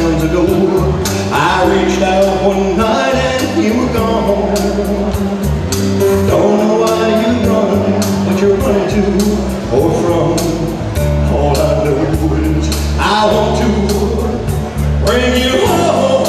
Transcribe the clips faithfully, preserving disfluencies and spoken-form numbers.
times ago. I reached out one night and you were gone. Don't know why you run, but you're running to or from. All I know is I want to bring you home.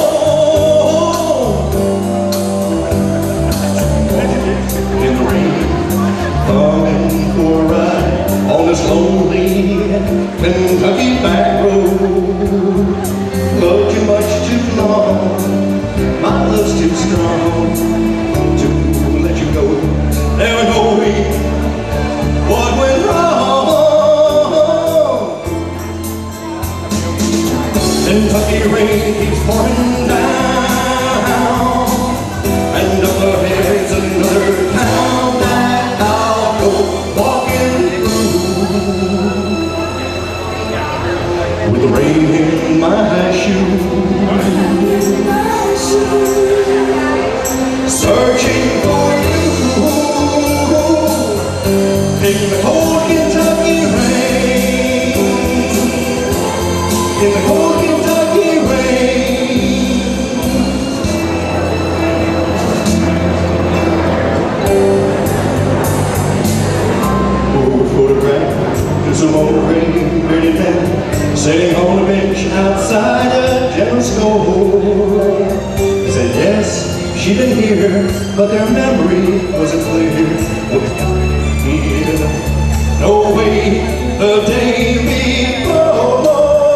In the rain, coming for a ride on this lonely Kentucky back road. Loved you much too long, my love's too strong to let you go. There was no way what went wrong. Kentucky rain keeps pouring down, and up ahead's another town that I'll go walking through with the rain in my shoes, searching for you in the cold Kentucky rain, in the cold Kentucky rain. Old photograph to some old rain dirty man sitting on a bench outside a general store. He said yes, she didn't hear, but their memory wasn't clear. No way the day before.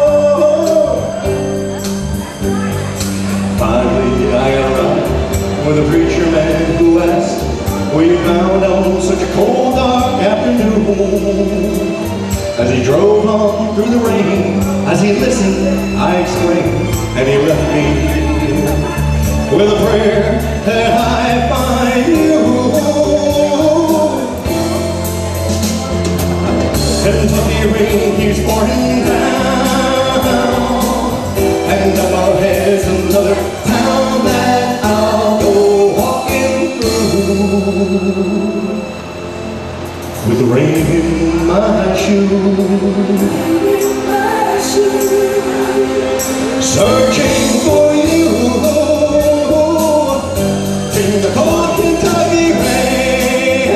Finally I got a ride with a preacher man who asked where you found on such a cold dark afternoon. As he drove on through the rain, as he listened, I exclaimed, and he left me with a prayer that I find you. Kentucky rain keeps pouring down, and up ahead's another town that I'll go walking through with the rain in my shoes, searching for you in the cold Kentucky rain,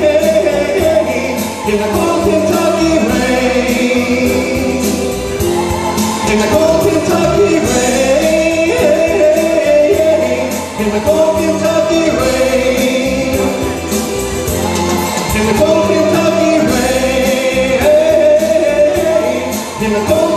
in the cold Kentucky rain, in the cold Kentucky rain, in the cold Kentucky rain, in the cold Kentucky rain, in the cold